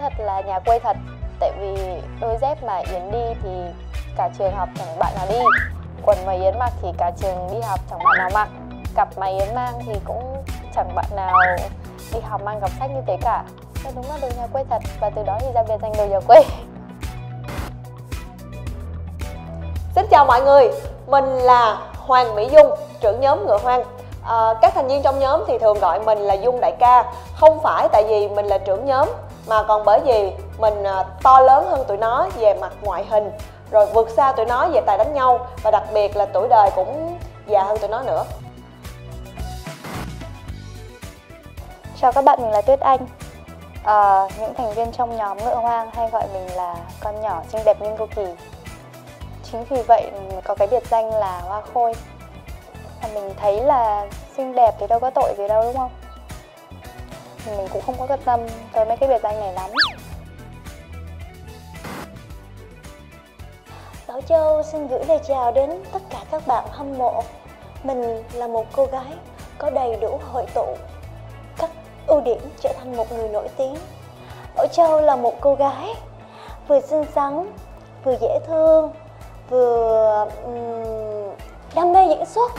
thật là nhà quê thật. Tại vì đôi dép mà Yến đi thì cả trường học chẳng bạn nào đi, quần mà Yến mặc thì cả trường đi học chẳng bạn nào mặc, cặp mà Yến mang thì cũng chẳng bạn nào đi học mang cặp sách như thế cả. Nên đúng là đồ nhà quê thật, và từ đó thì ra biệt danh đồ nhà quê. Xin chào mọi người, mình là Hoàng Mỹ Dung, trưởng nhóm Ngựa Hoang. Các thành viên trong nhóm thì thường gọi mình là Dung đại ca. Không phải tại vì mình là trưởng nhóm, mà còn bởi vì mình to lớn hơn tụi nó về mặt ngoại hình, rồi vượt xa tụi nó về tài đánh nhau, và đặc biệt là tuổi đời cũng già hơn tụi nó nữa. Chào các bạn, mình là Tuyết Anh. Những thành viên trong nhóm Ngựa Hoang hay gọi mình là con nhỏ xinh đẹp nhưng cô kỳ. Chính vì vậy mình có cái biệt danh là Hoa Khôi. Và mình thấy là xinh đẹp thì đâu có tội gì đâu, đúng không? Mình cũng không có quan tâm tới mấy cái biệt danh này lắm. Bảo Châu xin gửi lời chào đến tất cả các bạn hâm mộ. Mình là một cô gái có đầy đủ hội tụ các ưu điểm trở thành một người nổi tiếng. Bảo Châu là một cô gái vừa xinh xắn, vừa dễ thương, vừa đam mê diễn xuất.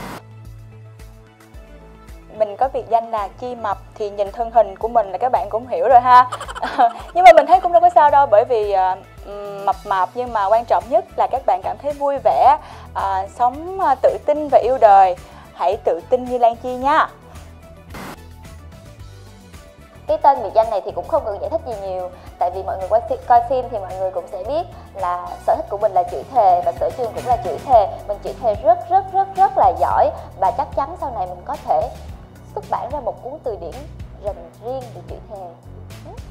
Mình có biệt danh là Chi Mập, thì nhìn thân hình của mình là các bạn cũng hiểu rồi ha. Nhưng mà mình thấy cũng đâu có sao đâu, bởi vì mập mạp nhưng mà quan trọng nhất là các bạn cảm thấy vui vẻ, sống tự tin và yêu đời. Hãy tự tin như Lan Chi nha. Cái tên biệt danh này thì cũng không cần giải thích gì nhiều. Tại vì mọi người coi phim thì mọi người cũng sẽ biết là sở thích của mình là chửi thề, và sở trường cũng là chửi thề. Mình chửi thề rất là giỏi, và chắc chắn sau này mình có thể xuất bản ra một cuốn từ điển dành riêng về chửi thề.